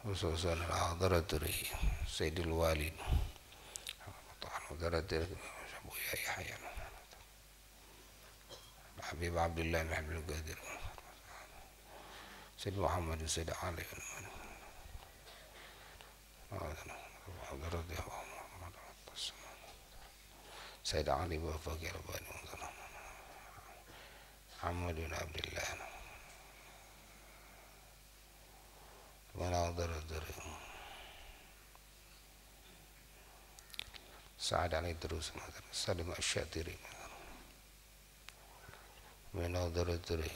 خصوصا الحضرة سيد الوالد حضرة أبو يحيى حبيب عبد الله بن عبد القادر سيد محمد سيد علي حضرة سيد علي وفاق الباني محمد بن عبد الله مناظر سعد علي دروس سلم الشاتري مناظر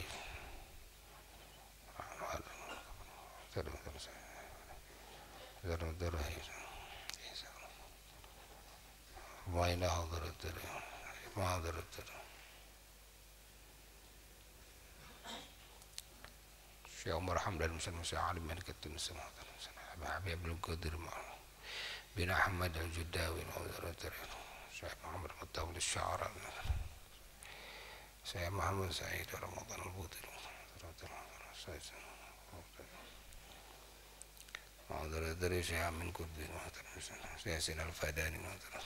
وين حضرت ما حضرت شيخ عمر حمد المسلم علي من كتب السماء حبيب القدر بن أحمد الجداوي شيخ محمد مطاول الشعراء شيخ محمد سعيد رمضان البوطري معذرة شيخ من كردين شيخ سين الفداني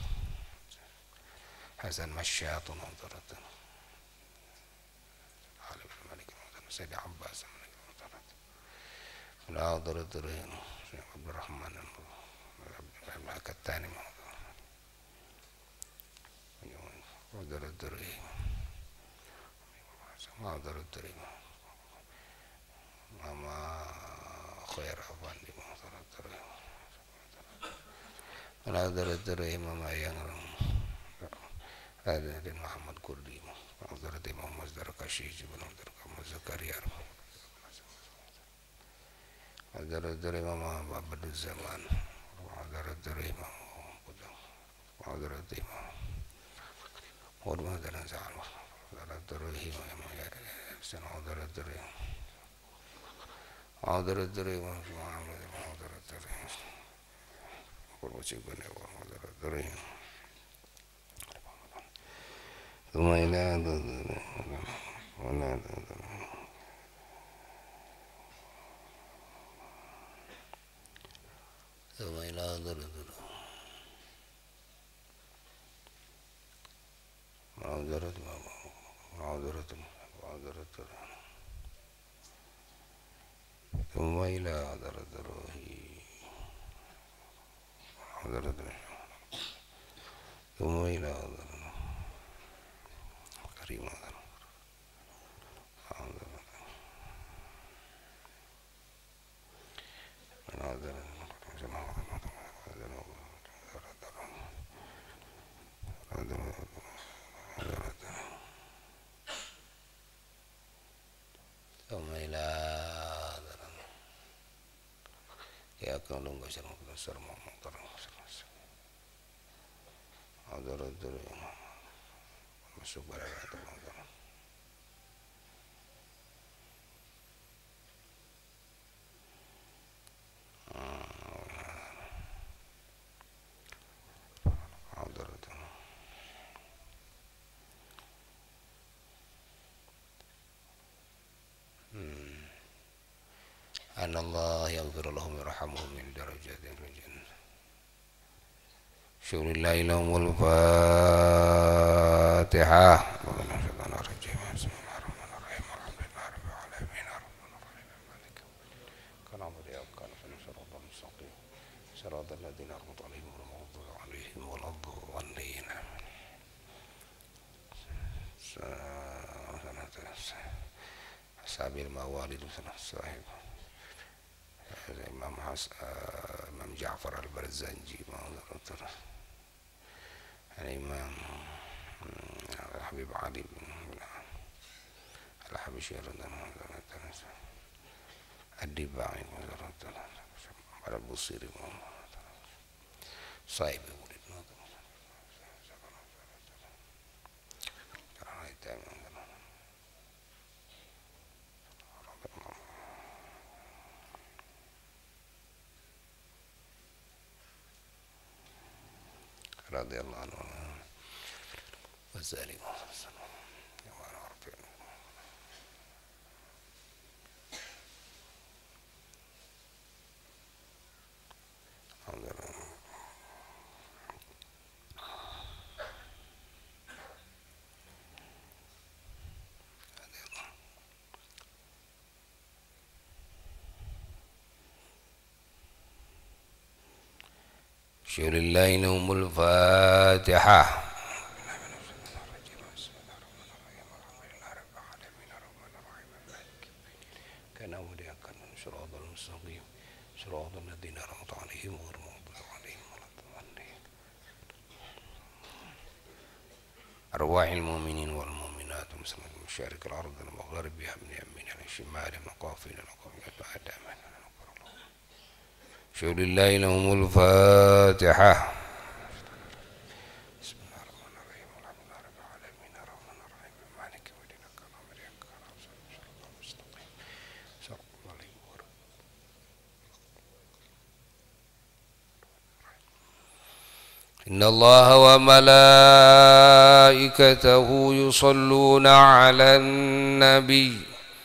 حسن مشاط معذرة علي بن الملك سيد عباس معذرة شيخ عبد الرحمن الثاني معذرة ماما خير أفندي معذرة ماما yang ada Muhammad Kurdi معذرة Muhammad Zarkashi معذرة Muhammad Zakaria معذرة ماما Abdul Zaman معذرة معذرة معذرة زعل ثم إلى ثم إلى كريم ثم إلى يا كون لونغ سرم سرم محترم حضرت masuk barang teman-teman حضرت أن الله يغفر لهم ويرحمهم من درجات الجنة شكر الله لهم الفاتحة صراط الذين أنعمت عليهم غير المغضوب عليهم ولا الضالين أصحاب الموالد صاحب إمام جعفر البرزنجي الإمام الحبيب علي الحبشي الدباعي على البصيري صاحب رضي الله عنه وسلم لله لهم الفاتحة. صراط المستقيم صراط الذين أنعمت عليهم غير المغضوب عليهم ولا الضالين. أرواح المؤمنين والمؤمنات ومسلمين مشارق الأرض ومغاربها من يمين الشمال نقافين نقافين آدم شهد الله لهم الفاتحة. بسم الله الرحمن الرحيم الحمد لله رب العالمين الرحمن الرحيم مالك يوم الدين إياك نعبد وإياك نستعين صراط المستقيم صراط الذين إن الله وملائكته يصلون على النبي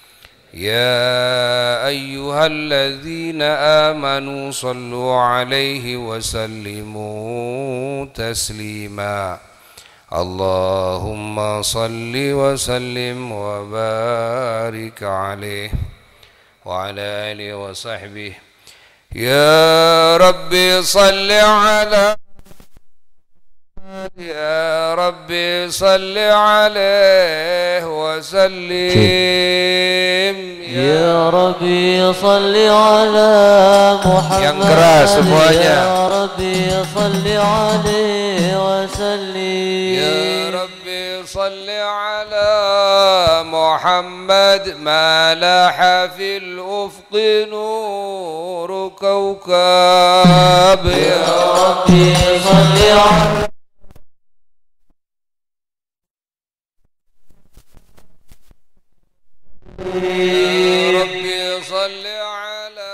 يا أيها الذين آمنوا صلوا عليه وسلموا تسليما. اللهم صل وسلم وبارك عليه وعلى آله وصحبه. يا ربي صل على يا ربي صل عليه وسلم. يا ربي صل على محمد. Yang keras semuanya. يا ربي صل عليه وسلم. يا ربي صل على محمد ما لاح في الأفق نور كوكب. يا ربي صل على ربي صل على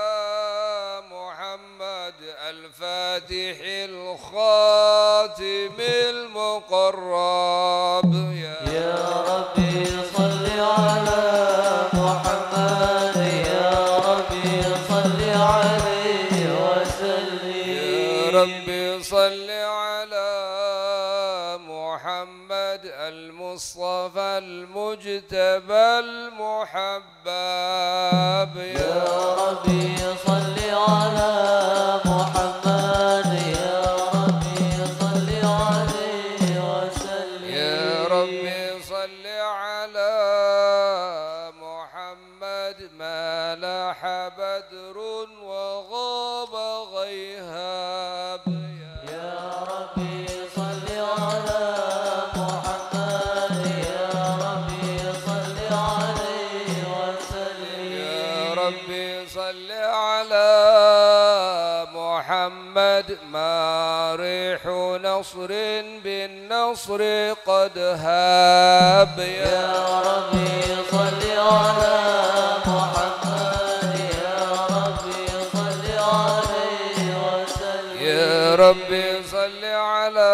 محمد الفاتح الخاتم المقرب. يا ربي صل على محمد. يا ربي صل عليه وسلم. يا ربي صل على محمد المصطفى المجتبى المحبب. يا ربي صل على محمد. يا ربي صل عليه وسلم. يا ربي صل على محمد ما لاح بدر وغاب غيهاب. يا ربي صل على محمد. يا ربي صل عليه وسلم. يا ربي صل على محمد ما ريح نصر بالنصر قد هاب. يا ربي صل على محمد. يا ربي صل عليه وسلم. يا ربي صل على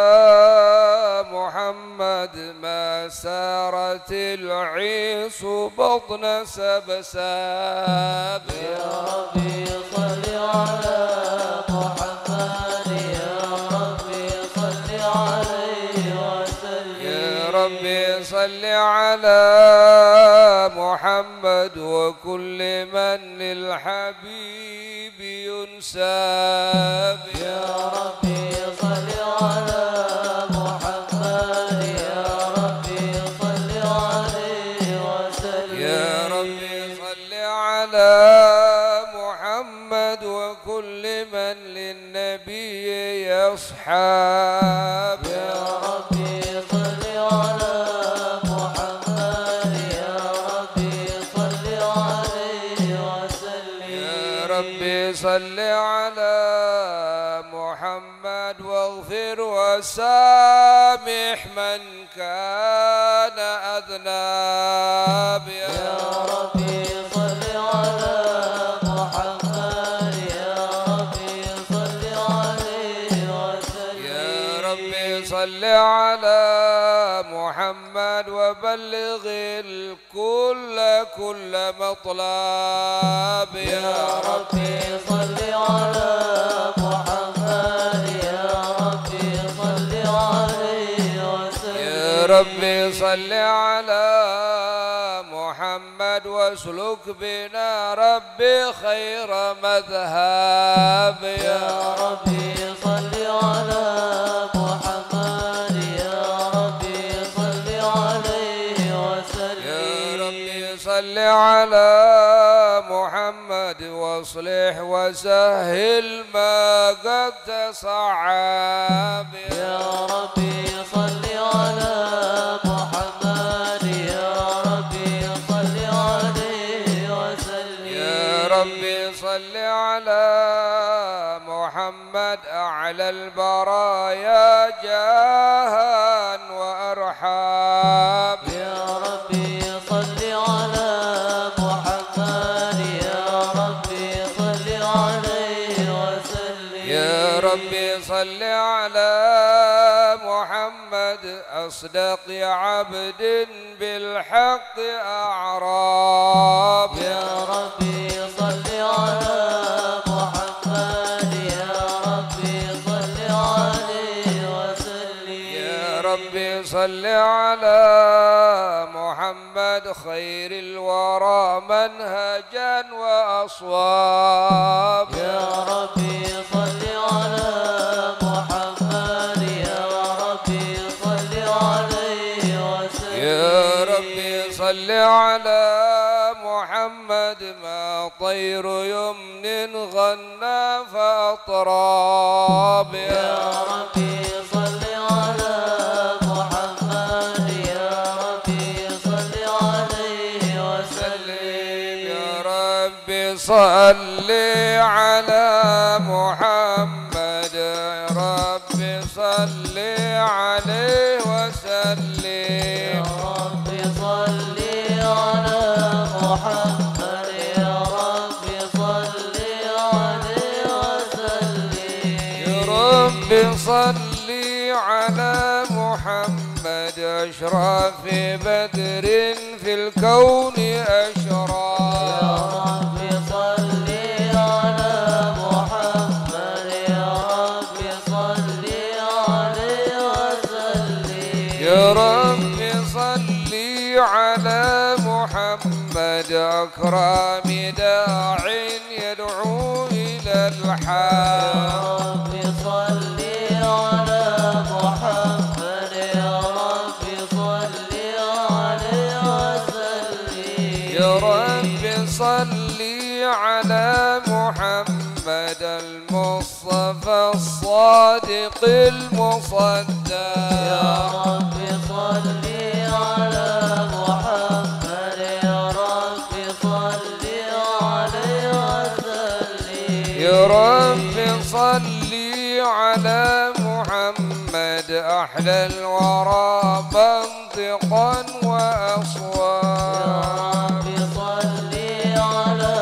محمد ما سارت العيس بطن سبساب. يا ربي صل على محمد. يا ربي صل عليه وسلم. يا ربي صل على محمد وكل من للحبيب ينساب. يا ربي صل على محمد. يا ربي صل عليه وسلم. يا ربي صل على محمد وكل من للنبي يصحاب. يا ربي صل على محمد. يا ربي صل عليه وسلم. يا ربي صل على محمد واغفر وسامح من كان أذناب. يا ربي صل على محمد. يا ربي صل عليه وسلم. يا ربي صل على محمد وبلغ الكل كل مطلب. يا ربي صل على محمد. يا ربي صل عليه وسلم. يا ربي صل على محمد واسلك بنا ربي خير مذهب. يا ربي صل على محمد واصلح وسهل ما قد تصعب يا ربي صل على محمد يا ربي صل عليه وسلم يا ربي صل على محمد أعلى البرايا جاها وأرحاب يا ربي صل على محمد يا ربي صل عليه وسلم يا ربي صل على محمد أصدق عبد بالحق أعراب يا ربي صل على محمد يا ربي صل عليه وسلم يا ربي صل على محمد خير الورى منهجا وأصواب يا ربي صل على محمد يا ربي صل عليه وسلم يا ربي صل على محمد ما طير يمن غنى فأطراب يا ربي صل على محمد يا ربي صل عليه وسلم يا ربي صل على محمد يا ربي صل عليه وسلم يا ربي صل على محمد يا ربي صل عليه وسلم يا ربي صل على محمد أشرف بدر في الكون أشرف يا ربي صل على محمد يا ربي صل عليه وسلم يا ربي صل على محمد أكرم داع يدعو إلى يا الحق ربي صل على محمد يا ربي صل عليه وسلم يا ربي صل على محمد المصطفى الصادق المصدق يا ربي صل على محمد يا ربي صل عليه وسلم يا ربي صل على محمد أحلى الورى منطقا يا وأصوات ربي صل على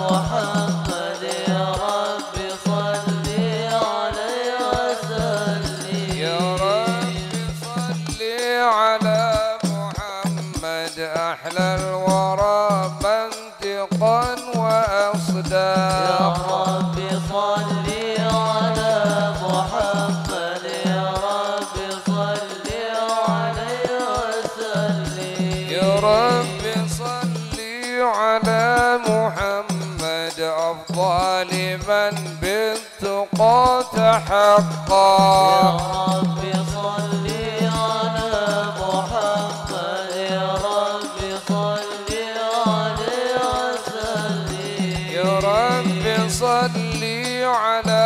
محمد يا ربي صل عليه وسلم يا ربي صل على محمد أحلى الورى منطقا يا وأصداق ربي صل على محمد يا ربي صل عليه وسلم يا ربي صل على محمد أفضل من بالتقى يا تحقق ربي صل على محمد يا ربي صل عليه وسلم يا ربي صل على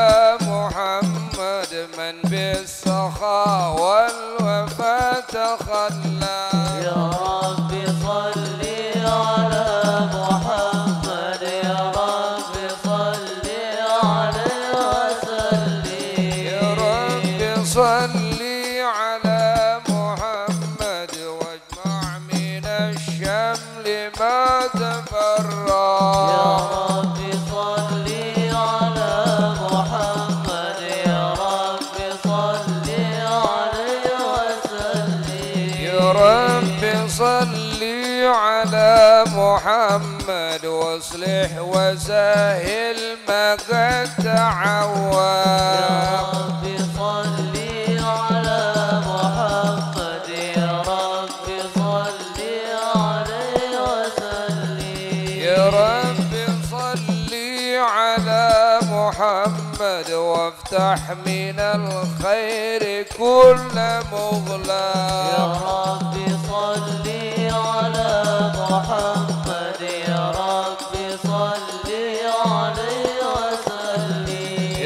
محمد من بالسخاء والوفاء تخلى يا ربي صل على محمد يا ربي صل عليه وسلم يا ربي صل على محمد واجمع من الشمل ما يا تفرق ربي صل على محمد يا ربي صل عليه وسلم يا ربي صل على محمد واصلح وسهل ما قد يا تعوى ربي صل على محمد يا ربي صل عليه وسلم يا ربي صل على محمد وافتح من الخير كل يا مغلق ربي صل على محمد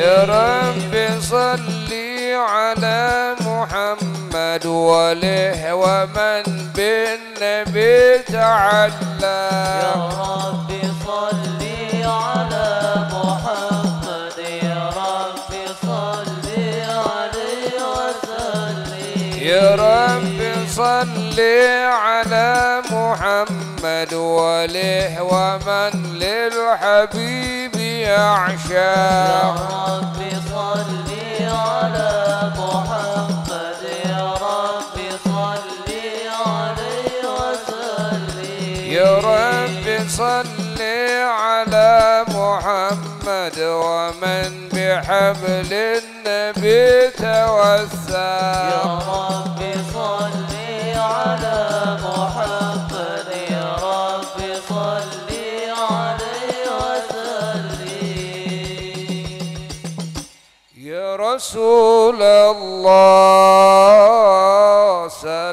يا رب صلي على محمد وله ومن بالنبي تعلى يا رب صلي على محمد يا رب صلي عليه وسلم يا رب صلي على محمد وله ومن للحبيب يعشاق يا رب صلي على محمد يا رب صلي عليه وسلم يا رب صلي على محمد ومن بحبل النبي توسل يا رب صلي على محمد يا رب صلي عليه وسلم يا رسول الله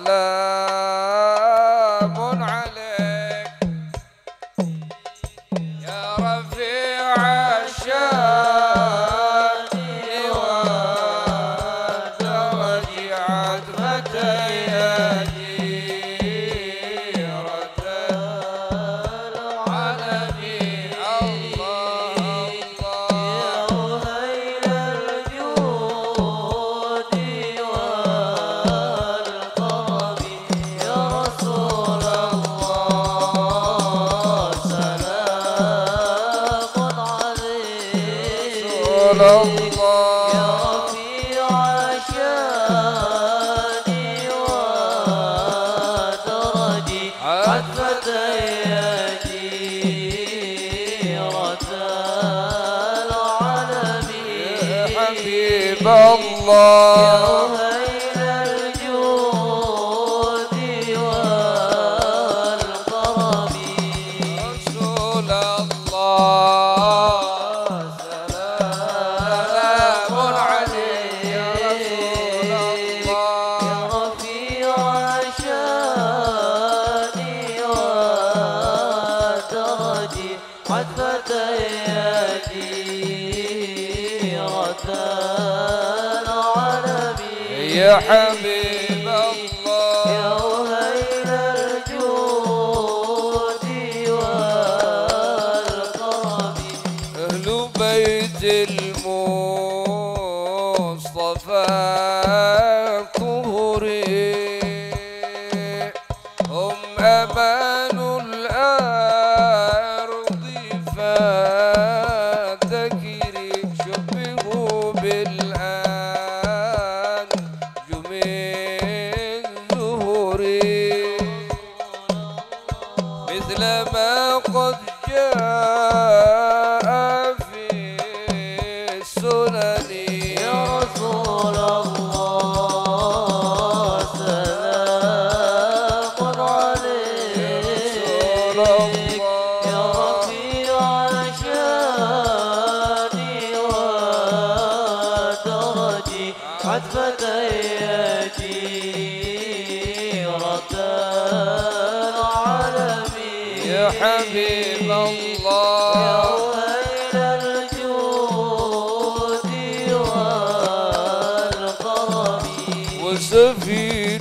سلام عليك يا رفيع الشان ودرج عتبة يديرة العالمين الله الله وهيل الجود والكرم يا رسول الله سلام عليك رسول الله يا رفيع شاني ودرجي عتبة يديرة العالمين حبيب يا الله وهيل الجود والكرم رسول الله سلام عليك يا رسول الله يا رفيع شاني ودرجي عتبة يديرة العالمين يا حبيب يا الله وهيل الجود والكرم أهل بيت المصطفى الطهري هم أمان الأرض فالذكري شبهوا بالأنجم الزهري مثل ما قد جاء في السنن يا رسول الله سلام عليك رسول الله يا رفيع شاني ودرجي عتبة يديرة العالمين يا حبيب يا الله وهيل الجود والكرم وسفين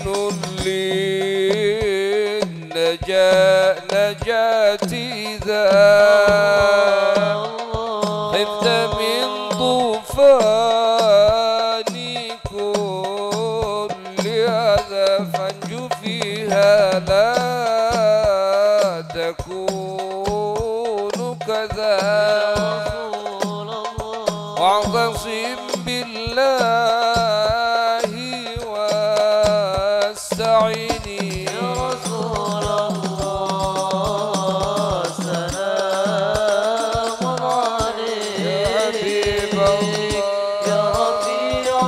للنجاة ذا خفت من طوفان كل هذا فانجو فيها لا تكون كذا رسول الله واعتصم بالله واستعيني يا رسول الله سلام عليك يا حبيب الله يا رفيع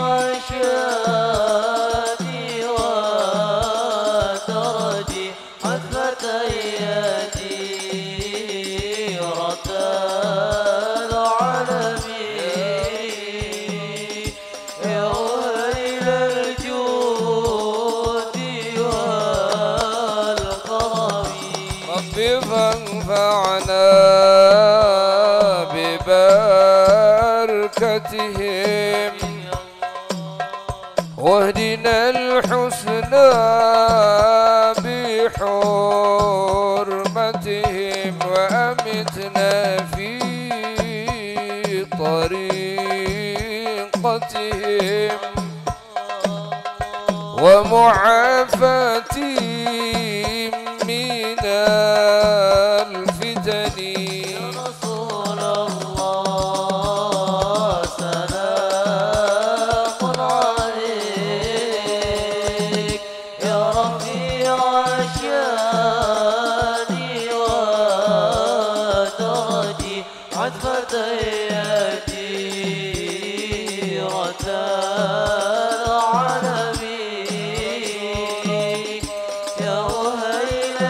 شاني ودرجي عتبة يديرة العالمين يا وهيل الجود والكرم رب فانفعنا ببر بركتهم واهدنا الحسنى بحرمتهم وأمتنا في طريقتهم ومعافاتهم من الفتن. يا رسول الله سلام عليك يا رفيع الشان والدرج عطفة يديرة العالمين يا وهيل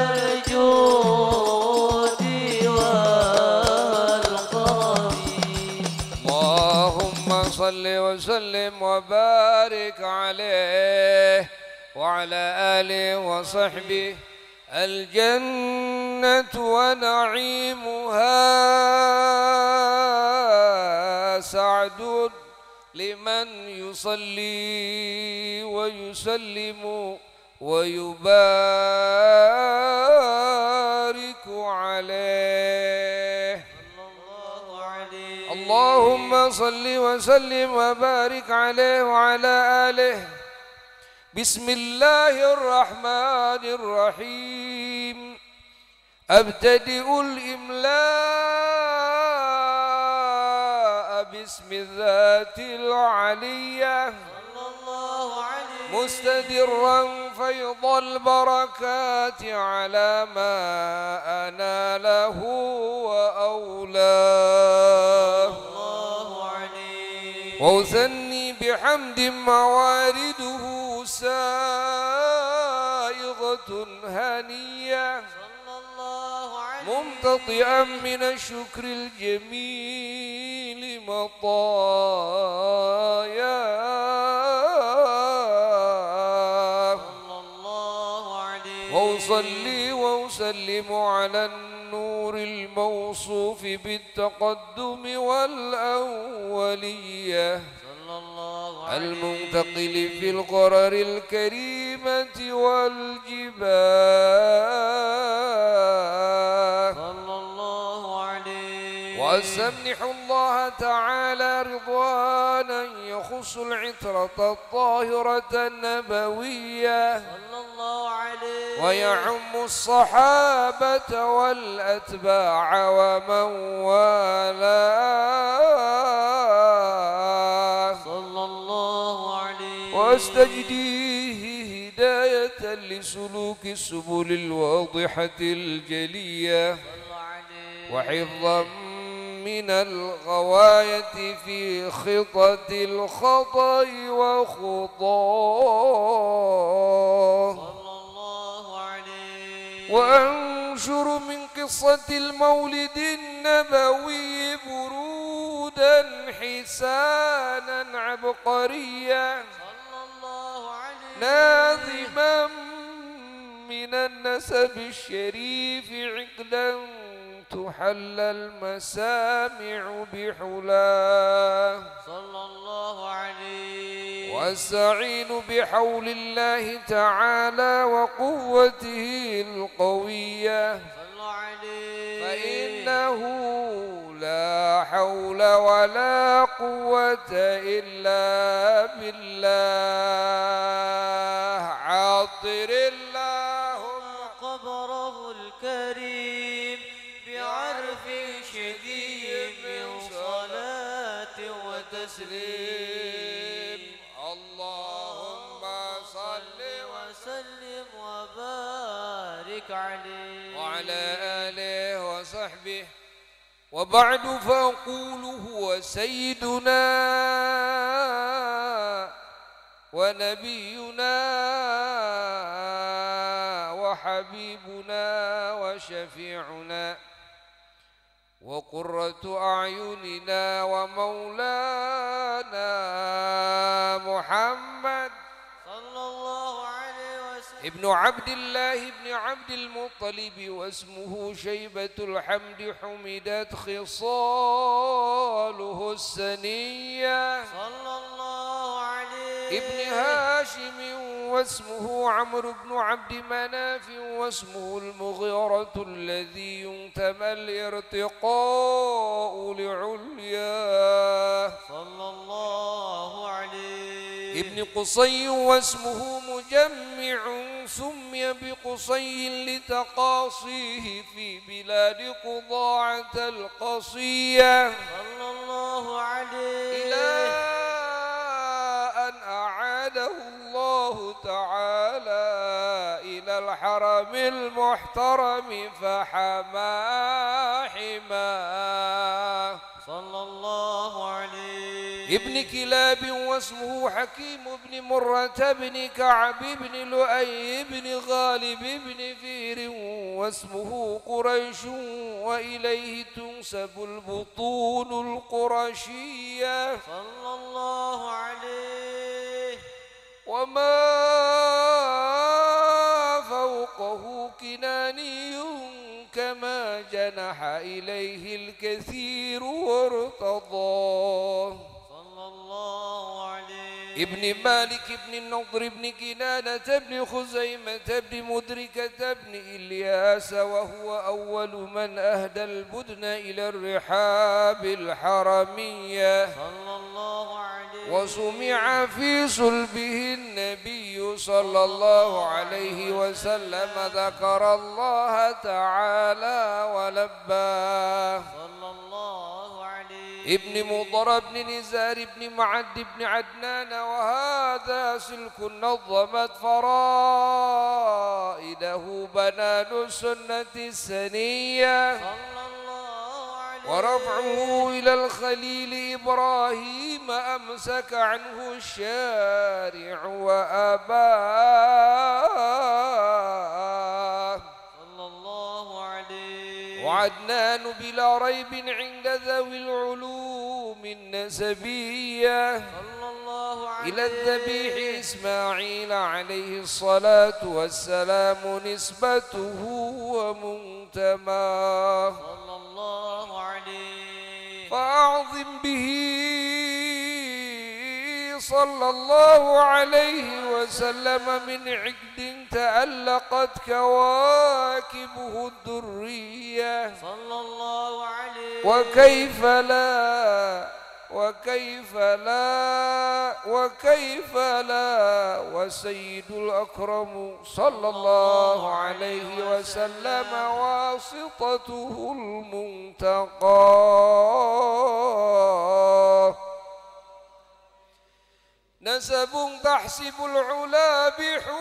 الجود والكرم. اللهم صل وسلم وبارك عليه وعلى آله وصحبه. الجنة ونعيمها سعد لمن يصلي ويسلم ويبارك عليه. اللهم صل وسلم وبارك عليه وعلى آله. بسم الله الرحمن الرحيم. أبتدئ الإملاء باسم الذات العلية مستدرا فيض البركات على ما أناله وأولاه. وأثني بحمد موارده سائغة هنية ممتطئا من الشكر الجميل مطاياه. وأصلي وأسلم على النور الموصوف بالتقدم والأولية المنتقل في القرر الكريمة والجباه. وأستمنح الله تعالى رضوانا يخص العترة الطاهرة النبوية ويعم الصحابة والأتباع ومن والاه. واستجديه هداية لسلوك السبل الواضحة الجلية وحفظا من الغواية في خطة الخطأ وخطاه. وأنشر من قصة المولد النبوي برودا حسانا عبقريا ناظما من النسب الشريف عقلا تحل المسامع بحلاه. واستعين بحول الله تعالى وقوته القوية فإنه لا حول ولا قوة إلا بالله. عطر اللهم قبره الكريم بعرف شديد من صلاة وتسليم. اللهم صل وسلم وبارك عليه وعلى آله وصحبه. وبعد فأقول هو سيدنا ونبينا وحبيبنا وشفيعنا وقرة أعيننا ومولانا محمد ابن عبد الله ابن عبد المطلب واسمه شيبة الحمد حمدت خصاله السنية صلى الله عليه ابن هاشم واسمه عمرو بن عبد مناف واسمه المغيرة الذي ينتمى الارتقاء لعلياه صلى الله عليه ابن قصي واسمه مجمع سمي بقصي لتقاصيه في بلاد قضاعة القصية صلى الله عليه إلى أن أعاده الله تعالى إلى الحرم المحترم فحما حماه صلى الله عليه ابن كلاب واسمه حكيم بن مرة بن كعب بن لؤي بن غالب بن فير واسمه قريش وإليه تنسب البطون القرشية صلى الله عليه وما فوقه كناني كما جنح إليه الكثير وارتضاه صلى الله عليه ابن مالك بن النضر بن كنانة بن خزيمة بن مدركة بن إلياس وهو أول من أهدى البدن إلى الرحاب الحرمية صلى الله عليه وسمع في صلبه النبي صلى الله عليه وسلم ذكر الله تعالى ولباه صلى الله عليه ابن مضر بن نزار بن معد بن عدنان وهذا سلك نظمت فرائده بنان السنة السنية صلى الله عليه ورفعه إلى الخليل إبراهيم أمسك عنه الشارع وأباه صلى الله عليه وعدنان بلا ريب عند ذوي العلوم النسبية صلى الله عليه إلى الذبيح إسماعيل عليه الصلاة والسلام نسبته ومنتماه صلى الله عليه فأعظم به صلى الله عليه وسلم من عقد تألقت كواكبه الدرية صلى الله عليه وكيف لا وكيف لا وكيف لا والسيد الأكرم صلى الله عليه وسلم واسطته المنتقى نسب تحسب العلا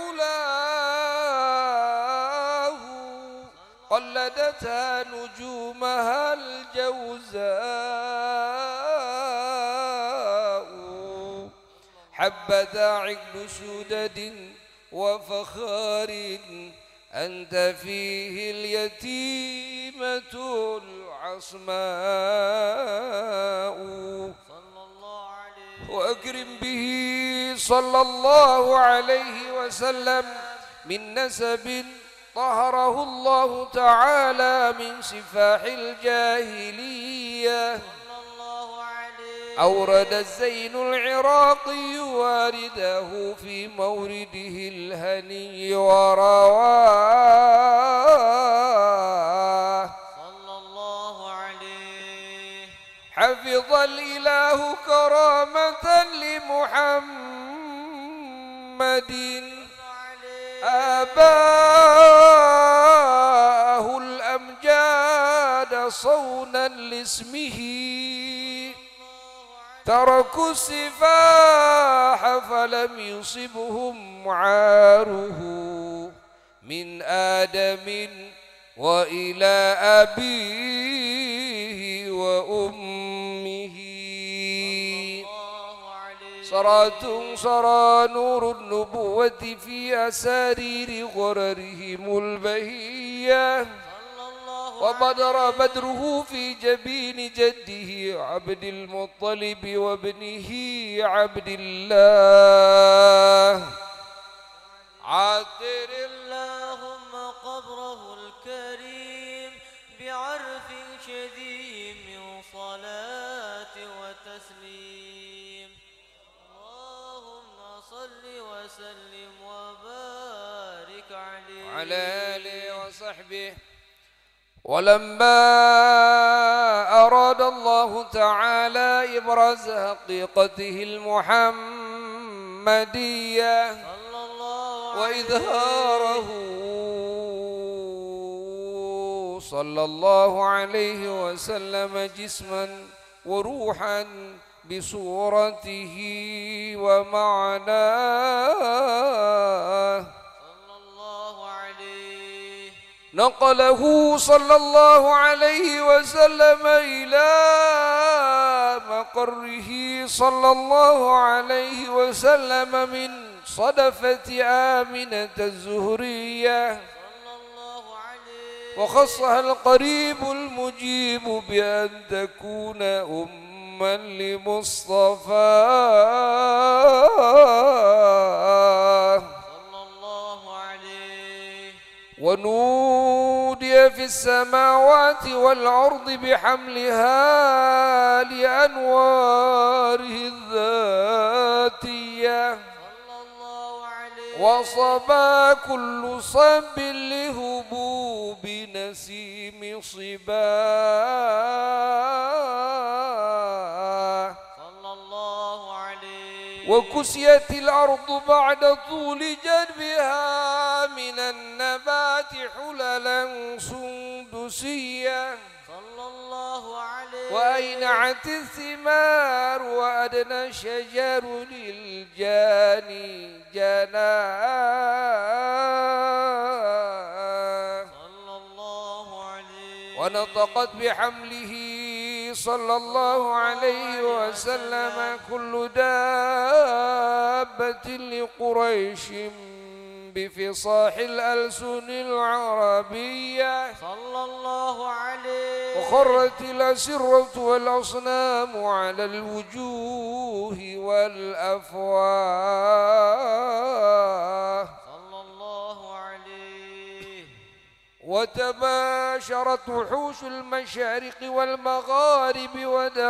بحلاه قلدتها نجومها الجوزاء حبذا عقل سدد وفخار أنت فيه اليتيمة العصماء صلى الله عليه وأكرم به صلى الله عليه وسلم من نسب طهره الله تعالى من سفاح الجاهلية صلى الله عليه أورد الزين العراقي وارده في مورده الهني ورواه صلى الله عليه حفظ الإله كرامة لمحمد آباه الأمجاد صونا لاسمه تركوا السفاح فلم يصبهم عاره من آدم وإلى أبيه وأمه صراة صرى نور النبوة في أسارير غررهم البهية وبدر بدره في جبين جده عبد المطلب وابنه عبد الله عاطر اللهم قبره الكريم بعرف شديد من صلاة وتسليم وسلم وبارك عليه وعلى آله وصحبه. ولما أراد الله تعالى إبراز حقيقته المحمدية صلى الله عليه وإظهاره صلى الله عليه وسلم جسما وروحا بصورته ومعناه صلى الله عليه نقله صلى الله عليه وسلم إلى مقره صلى الله عليه وسلم من صدفة آمنة الزهرية، صلى الله عليه وخصها القريب المجيب بأن تكون أما لمصطفى صلى الله عليه ونودي في السماوات والأرض بحملها لأنواره الذاتية، صلى الله عليه وصبا كل صب لهبوب نسيم صبا، صلى الله عليه وكسيت الأرض بعد طول جدبها من النبات حللا سندسية، صلى الله عليه وأينعت الثمار وأدنى الشجر للجاني جناه، صلى الله عليه ونطقت بحمله صلى الله عليه وسلم كل دابة لقريش بفصاح الألسن العربية، صلى الله عليه وخرت الأسرة والأصنام على الوجوه والأفواه، صلى الله عليه وتباشرت وحوش المشارق والمغارب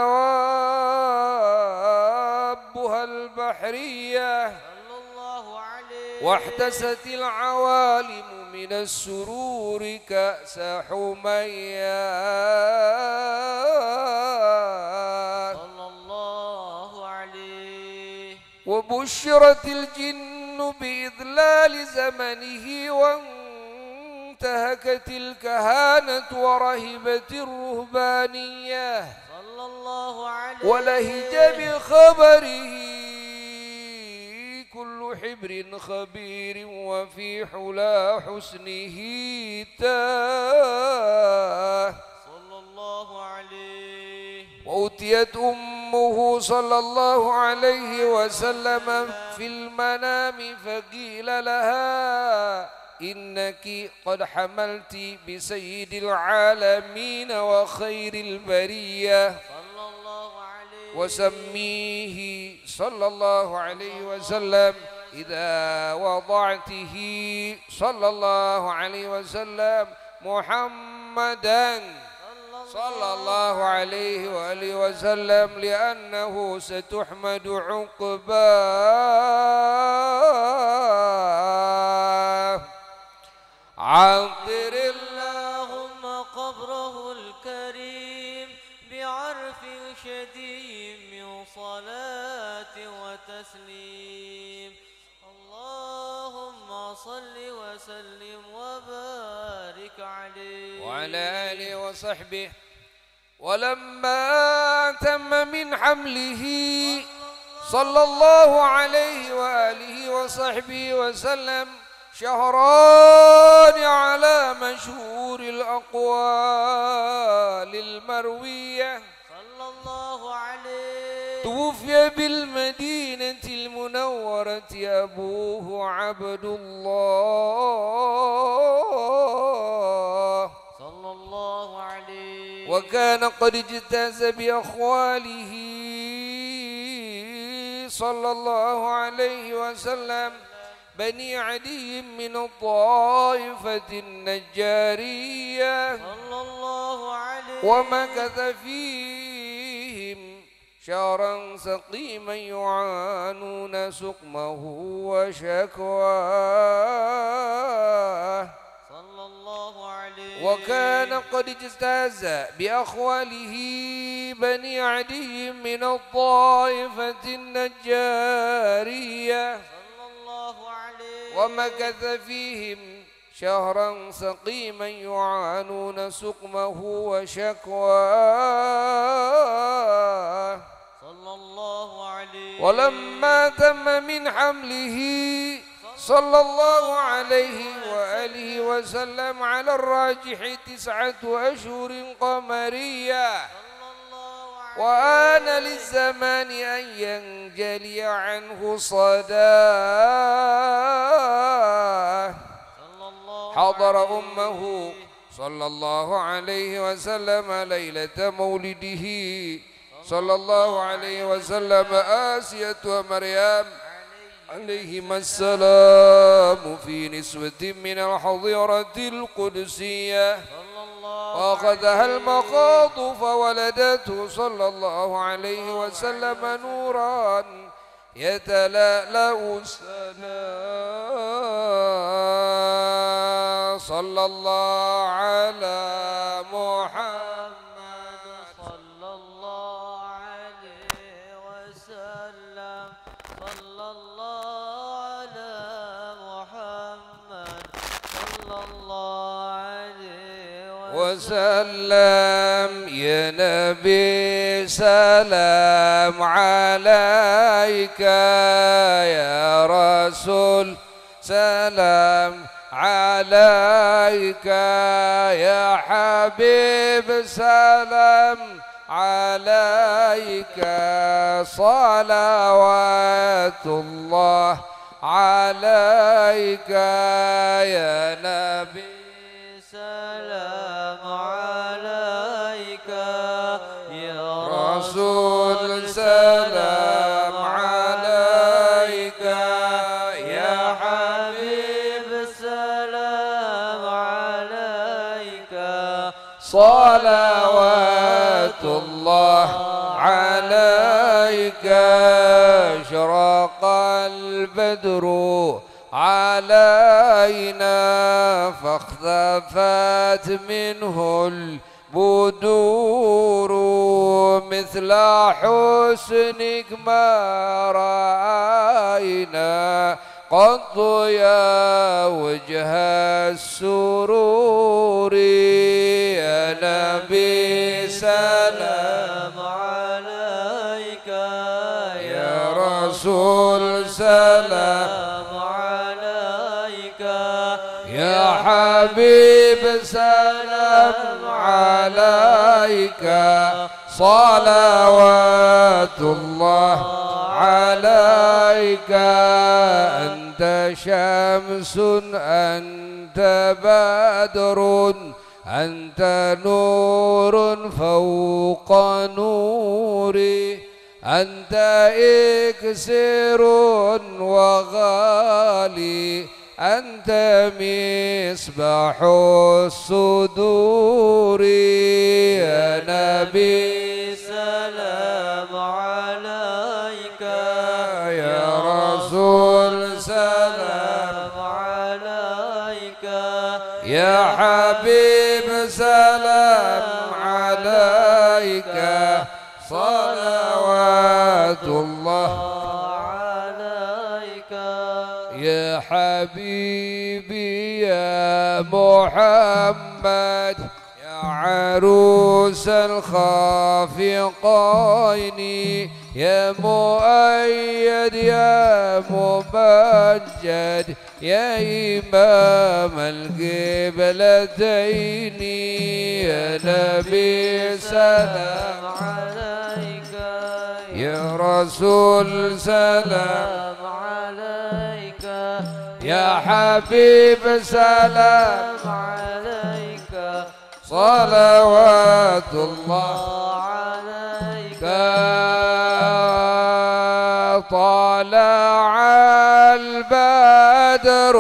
ودوابها البحرية، صلى الله عليه واحتست العوالم من السرور كأس حمياه، صلى الله عليه وبشرت الجن بإذلال زمنه وانتهكت الكهانة ورهبت الرهبانية، صلى الله عليه ولهج بخبره كل حبر خبير وفي حلا حسنه تاه، صلى الله عليه وأتيت أمه صلى الله عليه وسلم في المنام فقيل لها إنك قد حملت بسيد العالمين وخير البرية، صلى الله عليه وسميه صلى الله عليه وسلم إذا وضعته صلى الله عليه وسلم محمداً صلى الله عليه وآله وسلم لأنه ستحمد عقباه. عطر اللهم قبره الكريم بعرف شديد من صلاة وتسليم، اللهم صل وسلم وبارك عليه وعلى آله وصحبه. ولما تم من حمله صلى الله عليه وآله وصحبه وسلم شهران على مشهور الأقوال المروية، صلى الله عليه توفي بالمدينة المنورة أبوه عبد الله صلى الله عليه وكان قد اجتاز بأخواله صلى الله عليه وسلم بني عدي من الطائفة النجارية، صلى الله عليه ومكث فيهم شهرا سقيما يعانون سقمه وشكواه صلى الله عليه. وكان قد اجتاز بأخواله بني عدي من الطائفة النجارية صلى الله عليه. ومكث فيهم شهرا سقيما يعانون سقمه وشكواه صلى الله عليه. ولما تم من حمله صلى الله عليه وآله وسلم على الراجح 9 أشهر قمرية وآن للزمان أن ينجلي عنه صداه حضر أمه صلى الله عليه وسلم ليلة مولده صلى الله عليه وسلم آسية ومريم عليهما السلام في نسوة من الحضيرة القدسية وأخذها المخاض فولدته صلى الله عليه وسلم نورا يتلألأ السنا صلى الله على محمد صلى الله عليه وسلم. صلى الله على محمد صلى الله عليه وسلم. يا نبي سلام عليك يا رسول سلام عليك يا حبيب سلام عليك صلوات الله عليك يا نبي سلام عليك يا رسول سلام عليك يا حبيب سلام عليك صلوات الله عليك. شرق البدر علينا فاختفت منه البدور مثل حسنك ما رأينا قط يا وجه السرور يا نبي سلام عليك يا رسول سلام عليك يا حبيب سلام عليك صلوات الله عليك. أنت شمس أنت بدر أنت نور فوق نوري أنت إكسر وغالي أنت مصباح الصدور يا نبي سلام عليك يا رسول سلام عليك يا حبيب سلام عليك صلوات الله عليك يا حبيبي يا محمد يا عروس الخافقين يا مؤيد يا ممجد يا إمام القبلتين يا نبي سلام عليك يا رسول سلام عليك يا حبيب سلام عليك صلوات الله عليك طلع البدر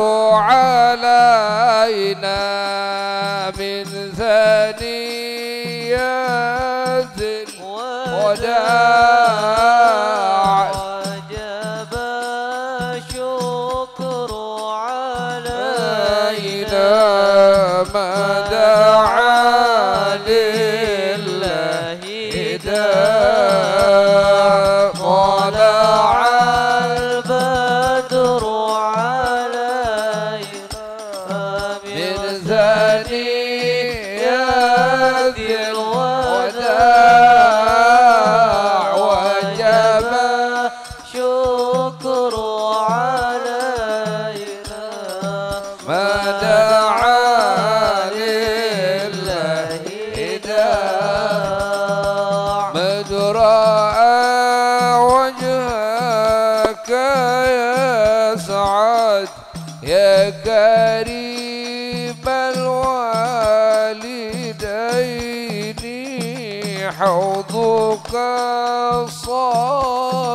علينا من ثنيات الوداع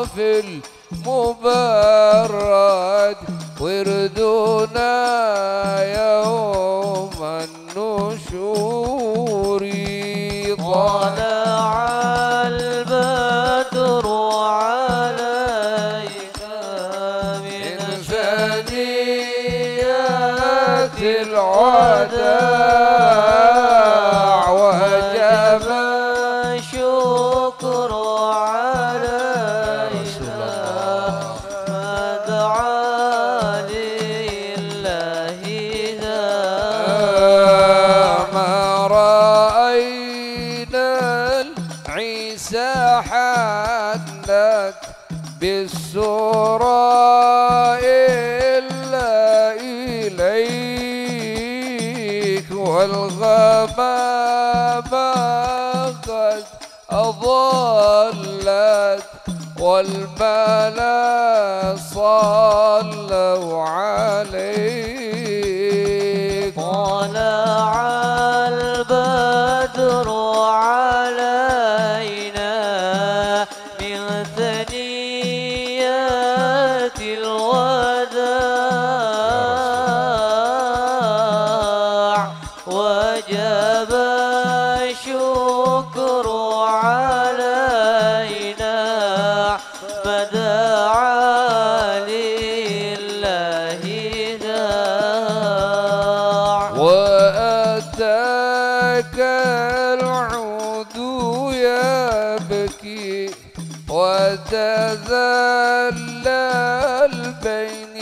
الصافي المبرد وردنا يوم النشور طلع البدر عليك من ثنيات الوداع وجب الشكر علينا ما دعا لله ذا ما رأينا عيسى حدك بالسورة إلا إليك والغمامة قد أضلت والملا صلوا عليك طلع البدر علينا من ثنيات الوداع وجب الشكر علينا فدعا لله داع وأتاك العود يبكي وتذلل بين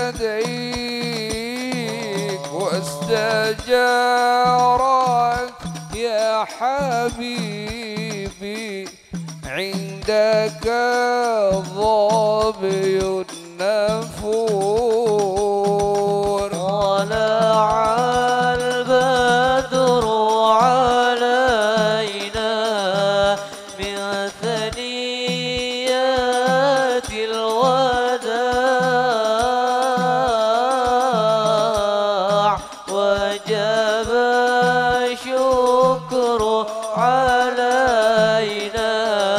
يديك واستجارك يا حبيبي عندك ظبي النفور طلع البدر علينا من ثنيات الوداع وجب الشكر علينا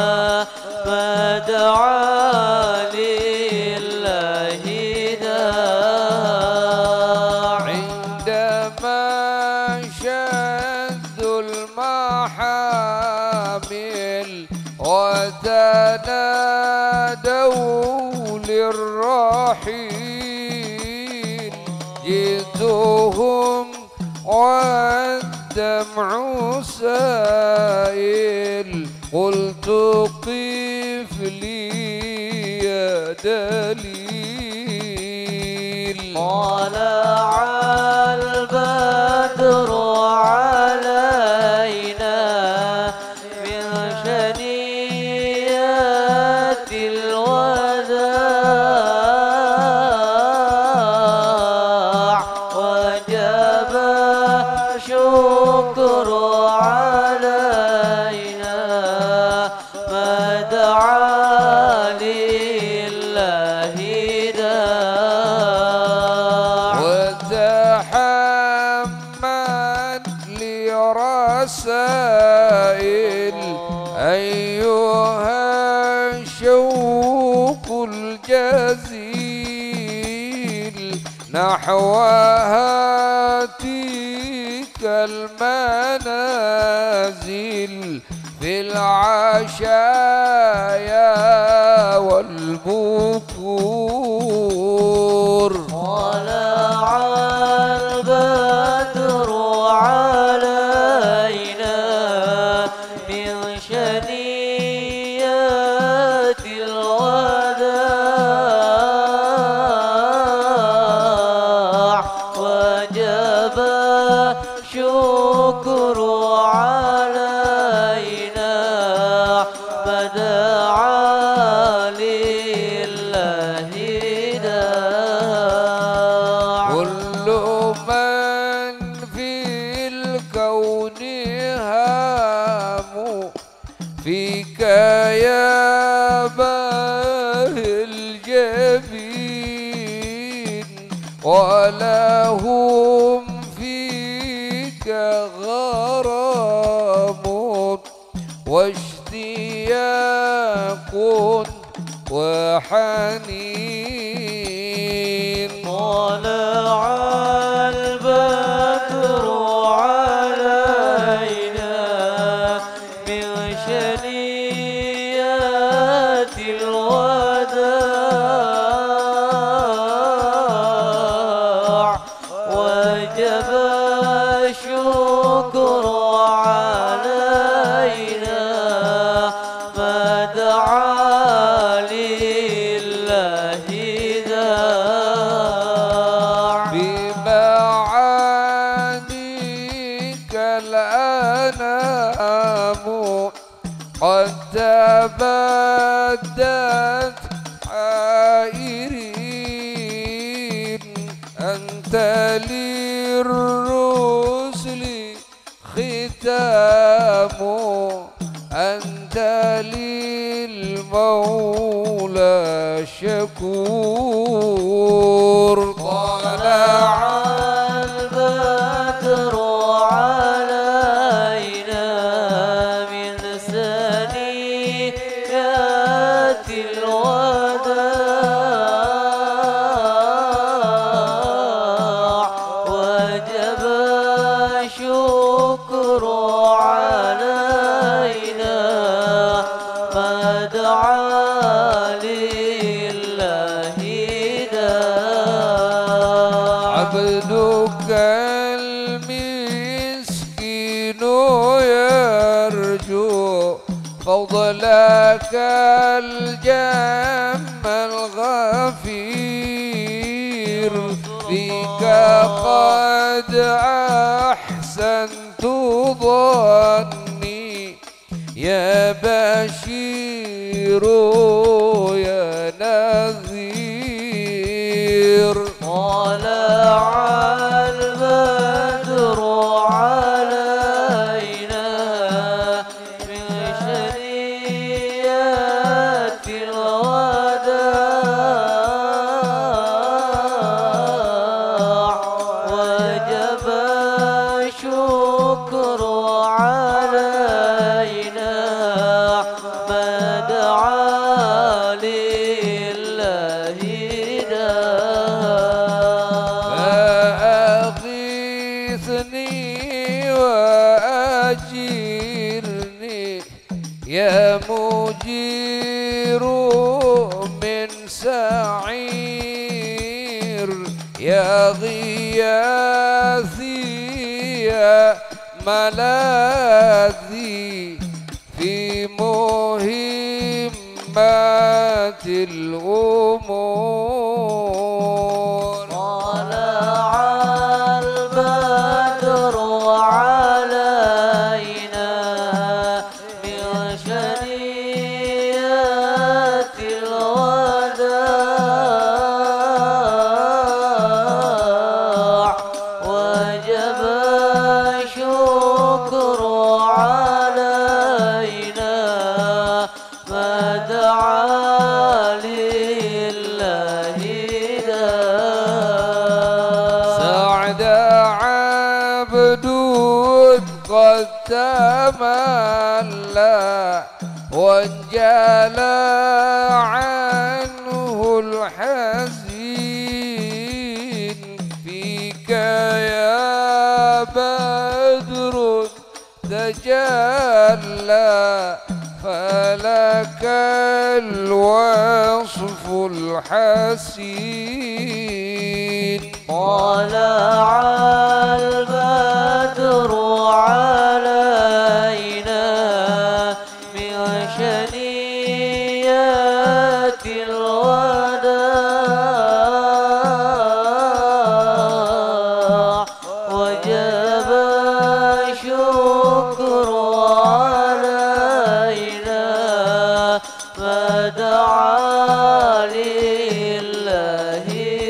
فدعا لله داع عندما شد المحامل وتنادوا للرحيل جئتهم والدمع سائل قلت قف لي يا دليل طلع البدر علينا من ثنيات الوداع وجب شكر علينا ما دعا لله داع وتحمل لرسائل أيها الشوق الجزيل نحو هاتيك المنازل في العشايا والبكور طلع البدر علينا من شنيات الوداع وجب شكر علينا فدعا لله داع كل من في الكون هام فيك يا باهي الجبين ولهم فيك غرام واشتياق وحنين. طلع البدر علينا من شنيات الوداع وجب الشكر علينا ما دعا لله داع. بمعانيك الأنام قد تبدت حائرين. أنت للرسل ختام، أنت للمولى شكور. طلع البدر علينا من ثنيات الوداع وجب الشكر علينا ما دعا لله داع. عبدك المسكين يرجو فضلك الجم الغفير. فيك قد أحسنت ظني يا بشير يا نذير. طلع البدر علينا من شنيات الوداع وجب الشكر علينا ما دعا لله داع. فأغثني وأجرني يا مجير من سعير. يا غياثي يا ملاذي في مهمات الأمور. طلع البدر علينا من شنيات الوداع وجب الشكر علينا ما دعا لله داع. سعد عبد قد تملى وانجلى عنه الحزين. فيك يا بدر تجلى فلك الوصف الحسين. طلع البدر علينا من شنيات الوداع وجب الشكر علينا ما دعا لله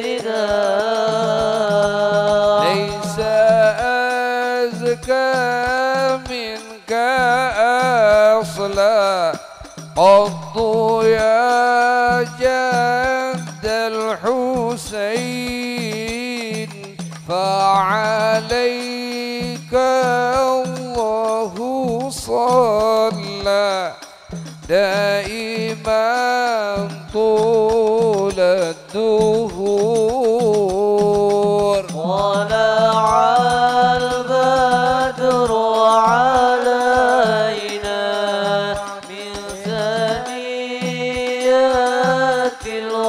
داع. ليس أزكى منك أصلا قط يا جد الحسين. فعليك الله صلى دائما طول الدهور طلع البدر علينا من ثنيات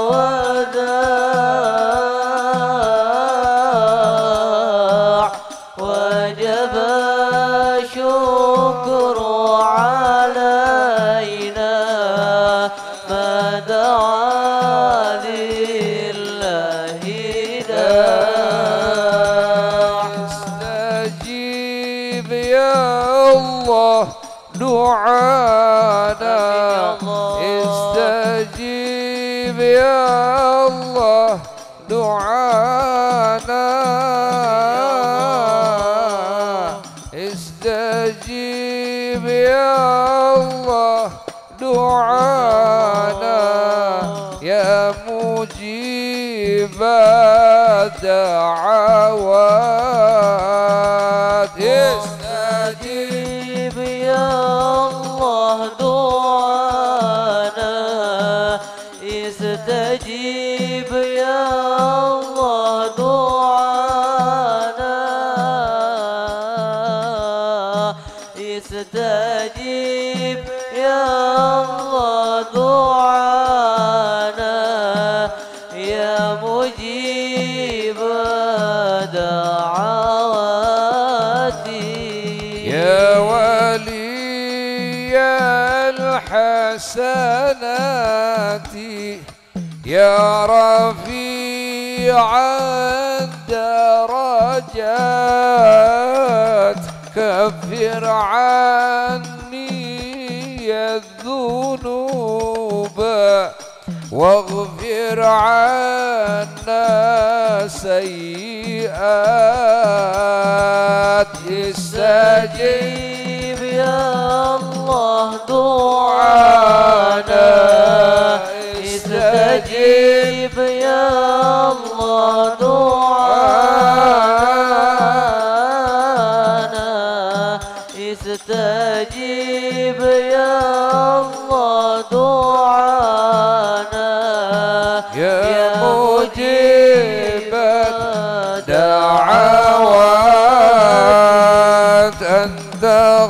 الوداع وجب الشكر علينا ما دعا لله داع استجيب يا الله دعانا استجيب يا الله دعانا استجيب يا الله دعانا يا مجيب الدعوات استجيب يا الله دعانا استجيب يا الله دعانا استجيب يا الله دعانا يا مجيب دعواتي يا ولي الحسنات يا رفيع الدرجات كفر عني الذنوب واغفر عنا سيئات استجيب يا الله دعانا استجيب يا الله دعانا استجيب يا الله دعانا يا مجيب الدعوات أنت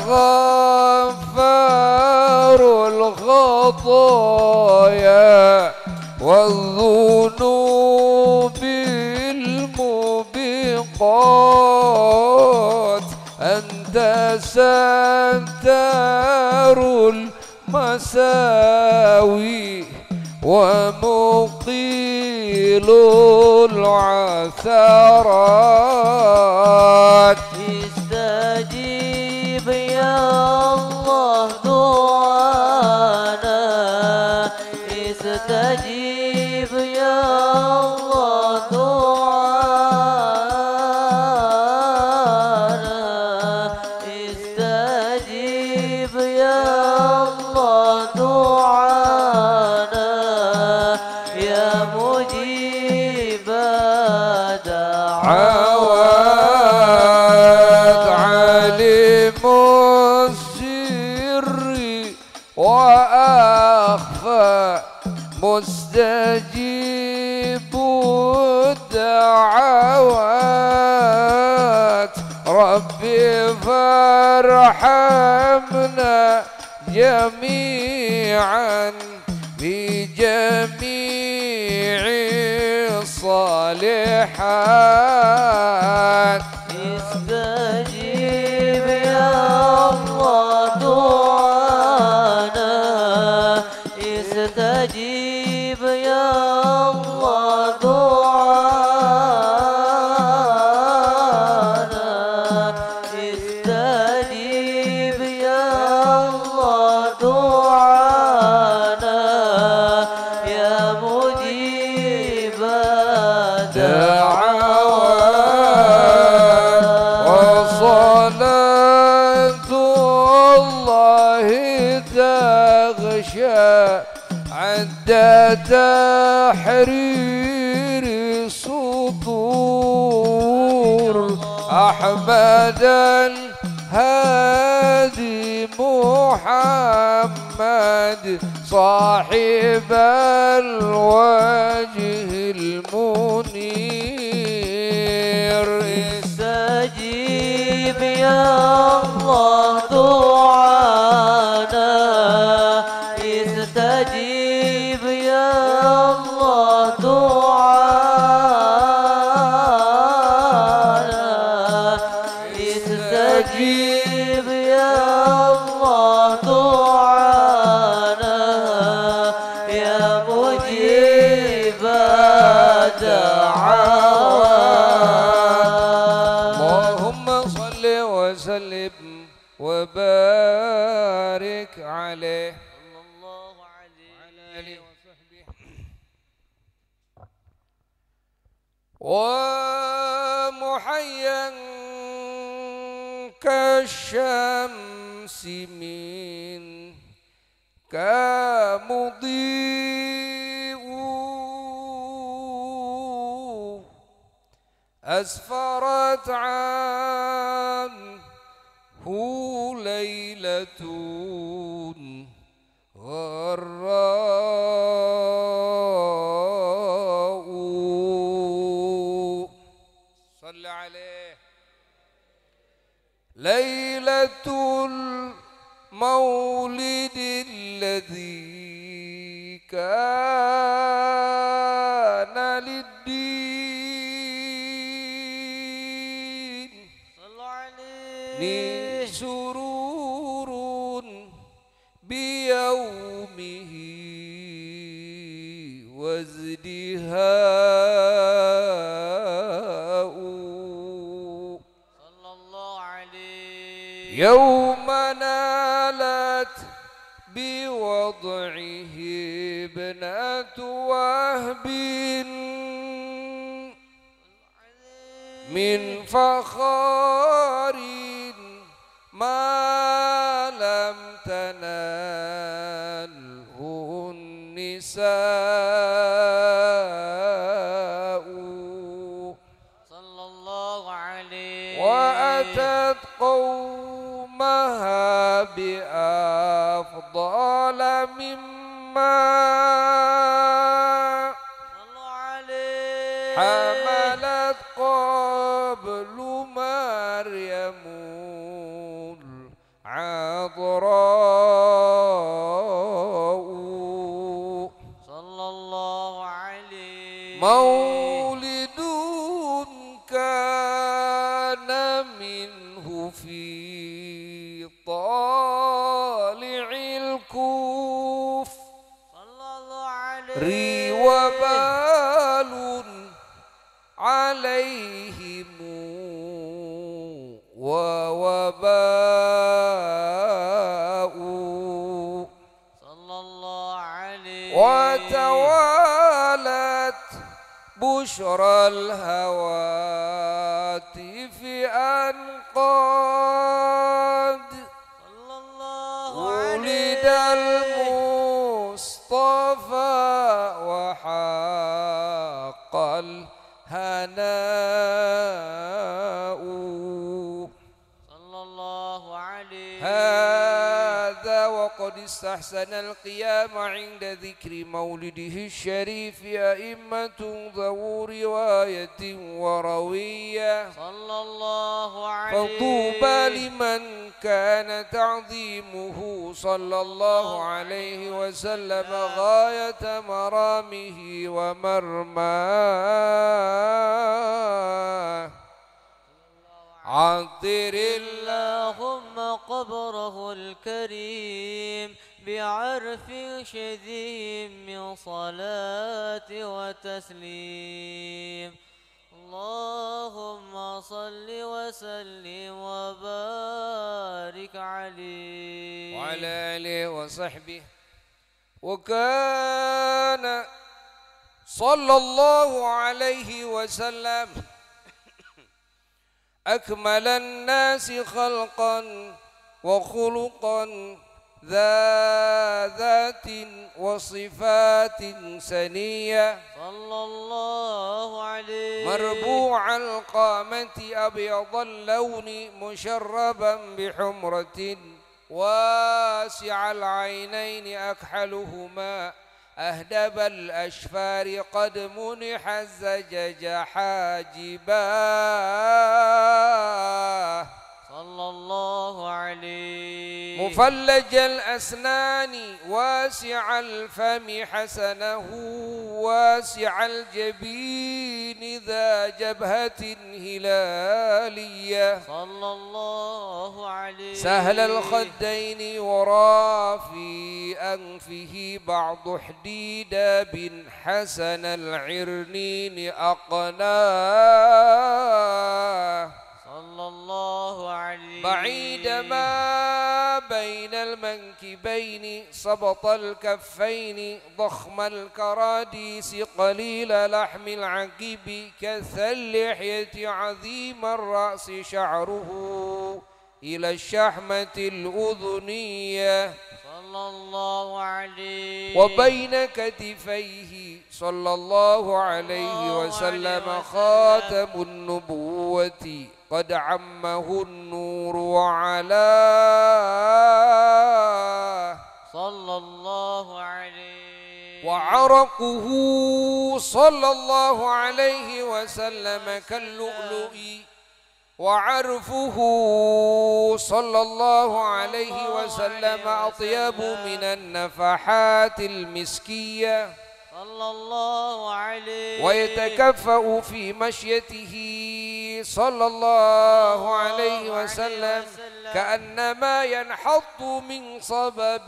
غفار الخطايا والذنوب الموبقات أنت ستار المساوي ومقيل العثرات استجيب يا الله دعانا استجيب يا الله دعانا استجيب يا الله دعانا يا مجيب دعوات عليم السر وأخفى مستجيب الدعوات ربي فارحمنا جميعا بجميع الصالحات استجيب يا الله دعانا استجيب يا الله دعانا استجيب يا الله دعانا يا مجيب دعوات وصلاة الله تغشى عد تحرير صدور أحمد الهادي محمد محمد صاحب الوجه المنير. استجيب يا الله دعانا، استجيب يا الله دعانا، استجيب يا الله دعانا يا مجيب دعانا. اللهم صل وسلم وبارك عليه صلى الله عليه وعلى آله وصحبه ومحيا كالشمس من كمضيء أسفرت عنه ليلة غراء. صل عليه. ليلة المولد الذي كان للدين صلوا عليه. سرور بيومه وازدهاء. صلى الله عليه. يوم نالت بوضعه ابنة وهب من فخار ما لم تناله النساء. صلى الله عليه. وأتت قومها بأفضل مما صلوا عليه. حملت قبل مريم العذراء. صلى الله عليه. مولد كان منه في طالع الكفر صلى الله عليه. وبال عليهم ووباء. صلى الله عليه. وتوالت بشرى الهواتف أن قد صلى الله ولد عليه. المصطفى وحق الهناء. صلى الله عليه. هذا وقد استحسن القيام عند ذكر مولده الشريف أئمة ذو رواية وروية. صلى الله عليه. فطوبى لمن كان تعظيمه صلى الله عليه وسلم غاية مرامه ومرماه. عطر اللهم قبره الكريم بعرف شديد من صلاة وتسليم. اللهم صل وسلم وبارك عليه وعلى آله وصحبه. وكان صلى الله عليه وسلم أكمل الناس خلقا وخلقا ذا ذات وصفات سنية. صلى الله عليه. مربوع القامة أبيض اللون مشربا بحمرة واسع العينين أكحلهما أهدب الأشفار قد منح الزجاج حاجباه صلى الله عليه. مفلج الأسنان واسع الفم حسنه واسع الجبين ذا جبهة هلالية صلى الله عليه. سهل الخدين يرى في أنفه بعض حديداب حسن العرنين أقناه صلى الله عليه. بعيد ما بين المنكبين صبط الكفين ضخم الكراديس قليل لحم العقب كث اللحية عظيم الرأس شعره إلى الشحمة الأذنية صلى الله عليه. وبين كتفيه صلى الله عليه وسلم خاتم النبوة قد عمه النور وعلاه صلى الله عليه. وعرقه صلى الله عليه وسلم كاللؤلؤ وعرفه صلى الله عليه وسلم أطيب من النفحات المسكية صلى الله عليه. ويتكفأ في مشيته صلى الله عليه وسلم كأنما ينحط من صبب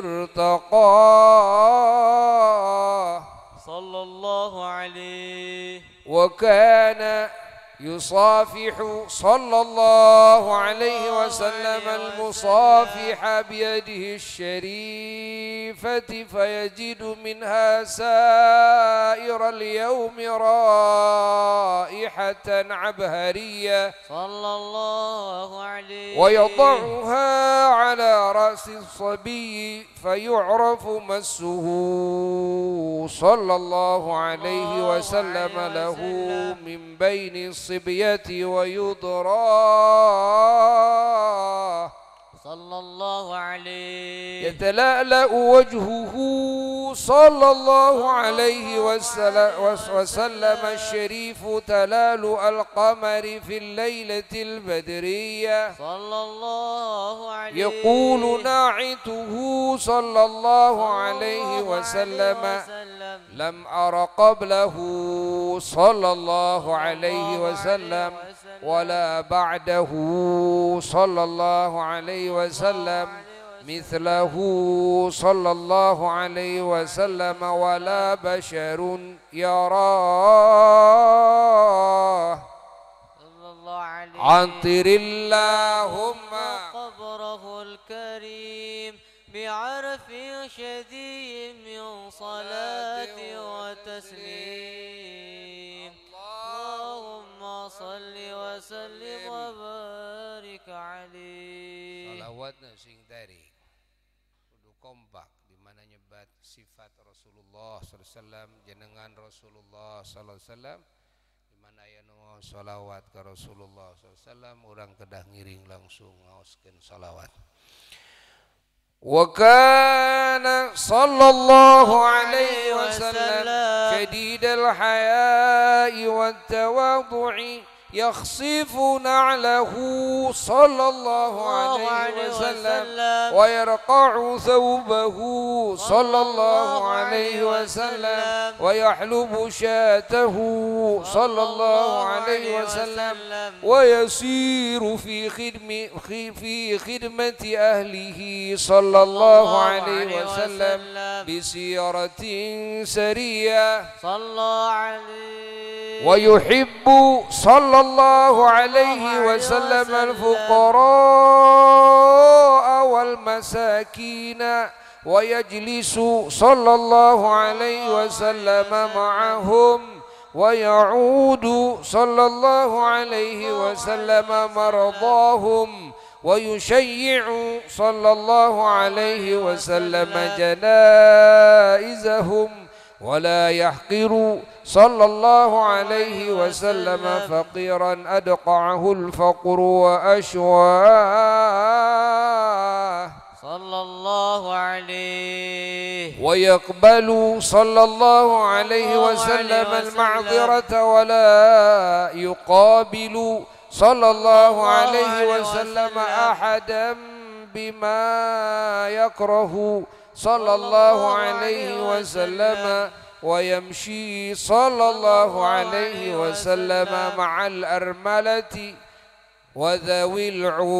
ارتقاه صلى الله عليه. وكان يصافح صلى الله عليه وسلم المصافح بيده الشريفة فيجد منها سائر اليوم رائحة عبهرية صلى الله عليه. ويضعها على رأس الصبي فيعرف مسه صلى الله عليه وسلم له من بين الصبية ويضراه صلى الله عليه. يتلألأ وجهه صلى الله عليه وسلم الشريف تلالؤ القمر في الليلة البدرية صلى الله عليه. يقول ناعته صلى الله عليه وسلم لم أر قبله صلى الله عليه وسلم ولا بعده صلى الله عليه وسلم مثله صلى الله عليه وسلم ولا بشر يراه عطر اللهم قبره الكريم بعرف شديد من صلاة وتسليم. اللهم صل وسلم وبارك عليه. Salawatna sing dari kudu kompak di mana nyebat sifat Rasulullah sallallahu alaihi wasallam jenengan Rasulullah sallallahu alaihi wasallam di mana aya nu shalawat ka Rasulullah sallallahu alaihi wasallam urang kedah ngiring langsung ngaoskeun shalawat. وكان صلى الله عليه وسلم شديد الحياء والتواضع يخصف نعله صلى الله عليه وسلم ويرقع ثوبه صلى الله عليه وسلم ويحلب شاته صلى الله عليه وسلم ويسير في خدمة أهله صلى الله عليه وسلم بسيرة سرية صلى عليه. ويحب صلى الله عليه وسلم الفقراء والمساكين ويجلس صلى الله عليه وسلم معهم ويعود صلى الله عليه وسلم مرضاهم ويشيع صلى الله عليه وسلم جنائزهم ولا يحقر صلى الله عليه وسلم فقيرا أدقعه الفقر وأشواه صلى الله عليه ويقبل صلى الله عليه وسلم المعذرة ولا يقابل صلى الله عليه وسلم أحدا بما يكره صلى الله عليه وسلم ويمشي صلى الله عليه وسلم مع الأرملة وذوي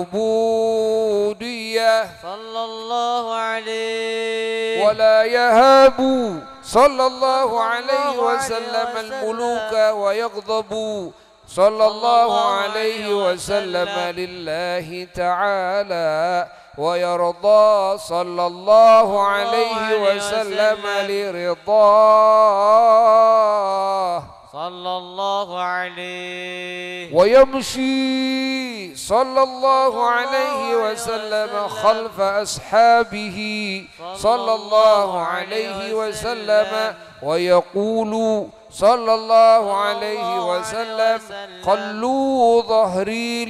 العبودية صلى الله عليه ولا يهاب صلى الله عليه وسلم الملوك ويغضب صلى الله عليه وسلم لله تعالى ويرضى صلى الله عليه وسلم لرضاه صلى الله عليه ويمشي صلى الله عليه وسلم خلف أصحابه صلى الله عليه وسلم ويقول صلى الله عليه وسلم خلوا ظهري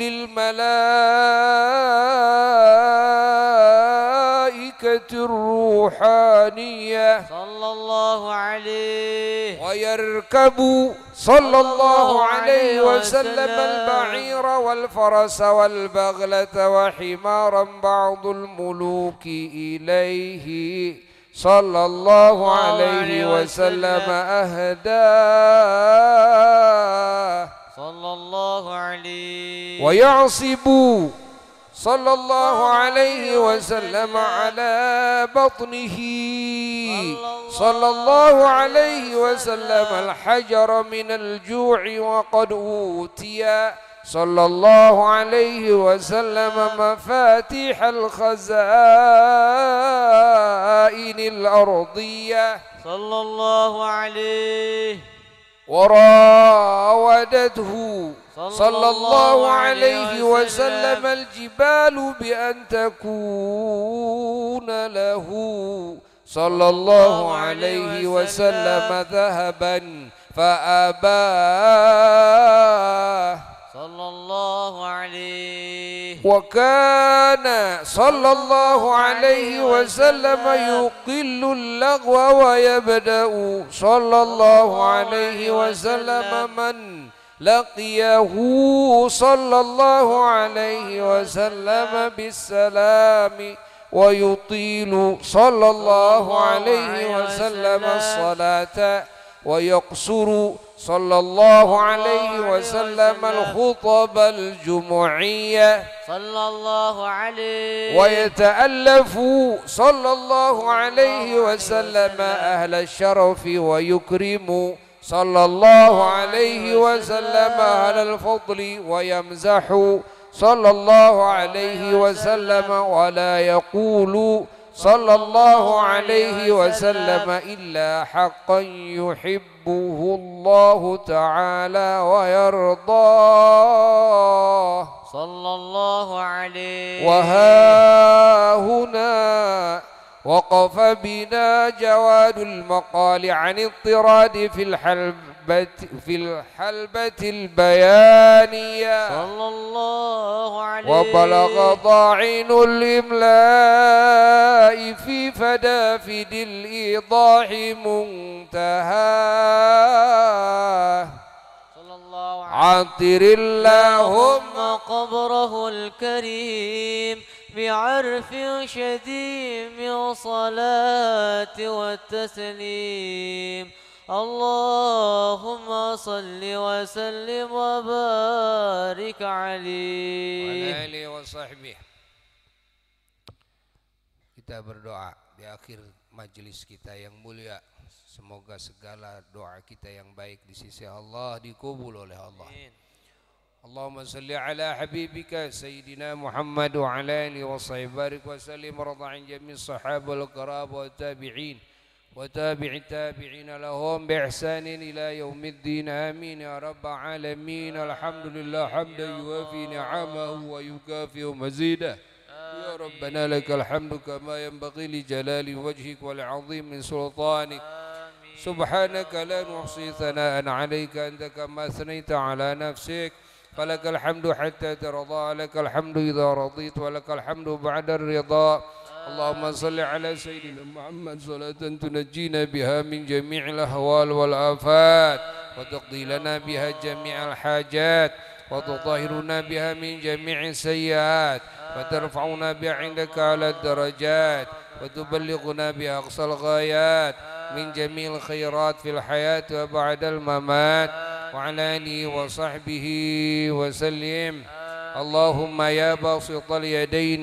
للملائكة الروحانية صلى الله عليه ويركب صلى الله عليه وسلم البعير والفرس والبغلة وحمارا بعض الملوك إليه صلى الله عليه وسلم أهداه صلى الله عليه ويعصب صلى الله عليه وسلم على بطنه صلى الله عليه وسلم الحجر من الجوع وقد أوتي صلى الله عليه وسلم مفاتيح الخزائن الأرضية صلى الله عليه وراودته صلى الله عليه وسلم الجبال بأن تكون له صلى الله عليه وسلم ذهبا فأباه صلى الله عليه وكان صلى الله عليه وسلم يقل اللغو ويبدأ صلى الله عليه وسلم من لقيه صلى الله عليه وسلم بالسلام ويطيل صلى الله عليه وسلم الصلاة ويقصر صلى الله عليه وسلم الخطب الجمعية صلى الله عليه ويتألف صلى الله عليه وسلم أهل الشرف ويكرم صلى الله عليه وسلم أهل الفضل ويمزح صلى الله عليه وسلم ولا يقول صلى الله عليه وسلم إلا حقا يحبه الله تعالى ويرضاه صلى الله عليه وها هنا وقف بنا جواد المقال عن اضطراد في الحلبة البيانية صلى الله عليه وبلغ ضاعن الإملاء في فدافد الإيضاح منتهى صلى الله عليه عطر اللهم قبره الكريم بعرف شديد من صلاة والتسليم اللهم صل وسلم وبارك عليه وعلى آله وصحبه. Kita berdoa di akhir majelis kita yang mulia, semoga segala doa kita yang baik di sisi Allah dikabul oleh Allah. اللهم صل على حبيبك سيدنا محمد وعلى آله وصحبه بارك وسلم ورضى عن جميع الصحابة والقرابة والتابعين وتابع التابعين لهم بإحسان إلى يوم الدين آمين يا رب العالمين. الحمد لله حمدا يوافي نعمه ويكافئ مزيده. يا ربنا لك الحمد كما ينبغي لجلال وجهك ولعظيم من سلطانك. سبحانك لا نحصي ثناء عليك أنت كما أثنيت على نفسك. فلك الحمد حتى ترضى لك الحمد إذا رضيت ولك الحمد بعد الرضا. اللهم صل على سيدنا محمد صلاة تنجينا بها من جميع الأهوال والآفات وتقضي لنا بها جميع الحاجات وتطهرنا بها من جميع السيئات وترفعنا بها عندك على الدرجات وتبلغنا بها أقصى الغايات من جميع الخيرات في الحياة وبعد الممات وعلى آله وصحبه وسلم. اللهم يا باسط اليدين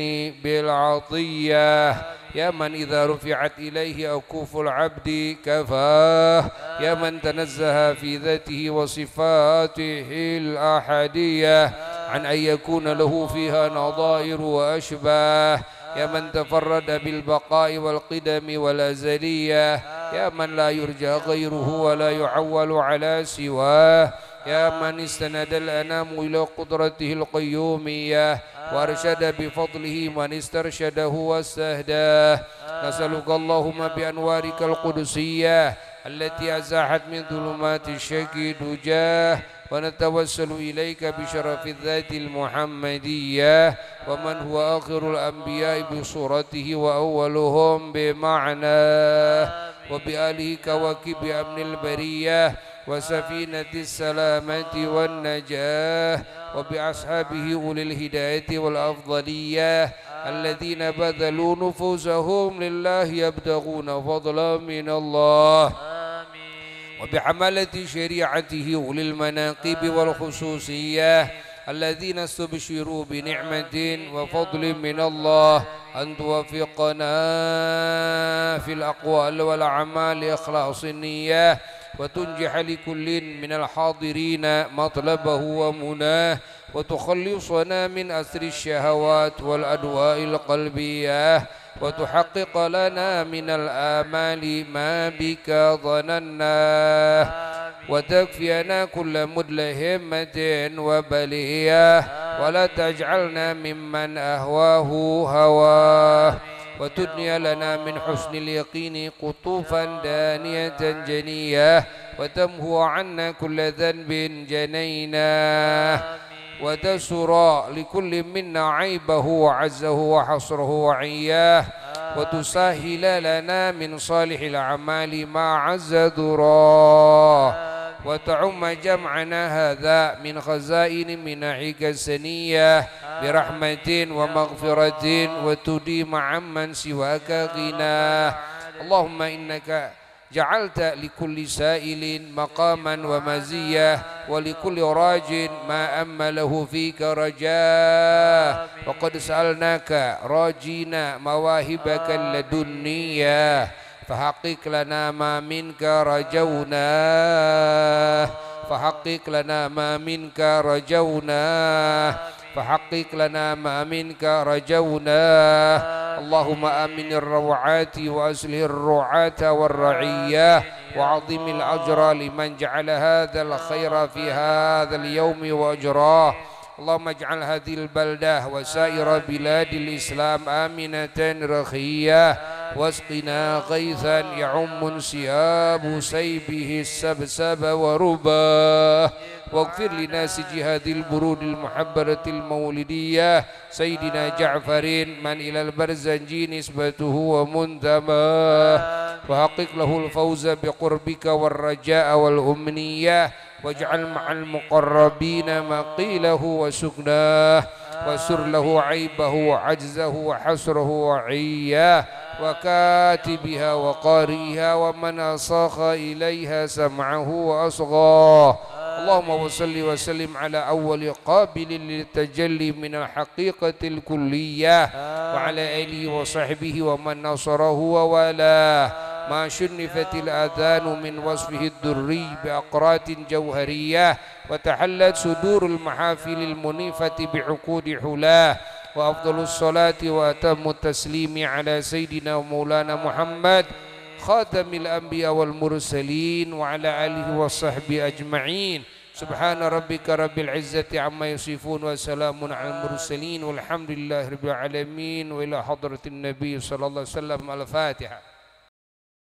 بالعطية يا من إذا رفعت إليه أكف العبد كفاه يا من تنزه في ذاته وصفاته الأحدية عن أن يكون له فيها نظائر وأشباه يا من تفرد بالبقاء والقدم والأزلية يا من لا يرجى غيره ولا يعول على سواه يا من استند الأنام إلى قدرته القيومية وارشد بفضله من استرشده واستهداه. نسألك اللهم بأنوارك القدسية التي أزاحت من ظلمات الشك دجاه ونتوسل إليك بشرف الذات المحمدية ومن هو آخر الأنبياء بصورته وأولهم بمعناه وبآله كواكب أمن البرية وسفينة السلامة والنجاة وبأصحابه أولي الهداية والأفضلية الذين بذلوا نفوسهم لله يبتغون فضلا من الله وبحملة شريعته أولي المناقب والخصوصية الذين استبشروا بنعمة وفضل من الله أن توفقنا في الأقوال والأعمال إخلاص النية وتنجح لكل من الحاضرين مطلبه ومناه وتخلصنا من أسر الشهوات والأدواء القلبية وتحقق لنا من الآمال ما بك ظنناه وتكفينا كل مدلهمة وبلية ولا تجعلنا ممن أهواه هواه وتدني لنا من حسن اليقين قطوفا دانية جنية وتمهو عنا كل ذنب جنيناه وتسر لكل منا عيبه وعزه وحصره وعياه وتسهل لنا من صالح الأعمال ما عز ذراه وتعم جمعنا هذا من خزائن منحك السنية برحمة ومغفرة وتديم عمن سواك غناه. اللهم إنك جعلت لكل سائل مقاما ومزية ولكل راج ما أمله فيك رجاه وقد سألناك راجينا مواهبك اللدنية فحقق لنا ما منك رجوناه فحقق لنا ما منك رجوناه فحقق لنا ما منك رجوناه. اللهم آمن الروعات وأصلح الرعاة والرعية وعظم الأجر لمن جعل هذا الخير في هذا اليوم وأجراه. اللهم اجعل هذه البلدة وسائر بلاد الإسلام آمنة رخية واسقنا غيثا يعم انسياب سيبه السبسب ورباه واغفر لناس جهاد البرود المحبرة المولدية سيدنا جعفر من إلى البرزنجي نسبته ومنتماه وحقق له الفوز بقربك والرجاء والأمنية واجعل مع المقربين مقيله وسكناه وسر له عيبه وعجزه وحسره وعياه وكاتبها وقارئها ومن أصاخ إليها سمعه وأصغاه. اللهم وصل وسلم على أول قابل للتجلي من الحقيقة الكلية وعلى آله وصحبه ومن نصره ووالاه ما شنفت الآذان من وصفه الدري بأقرات جوهرية وتحلت صدور المحافل المنيفة بعقود حلاه. وأفضل الصلاة وأتم التسليم على سيدنا ومولانا محمد خاتم الأنبياء والمرسلين وعلى آله وصحبه أجمعين. سبحان ربك رب العزة عما يصفون وسلام على المرسلين والحمد لله رب العالمين وإلى حضرة النبي صلى الله عليه وسلم. الفاتحة.